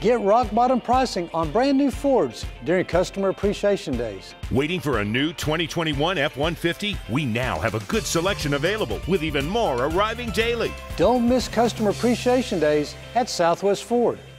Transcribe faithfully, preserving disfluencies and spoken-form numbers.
Get rock bottom pricing on brand new Fords during Customer Appreciation Days. Waiting for a new twenty twenty-one F one fifty? We now have a good selection available with even more arriving daily. Don't miss Customer Appreciation Days at Southwest Ford.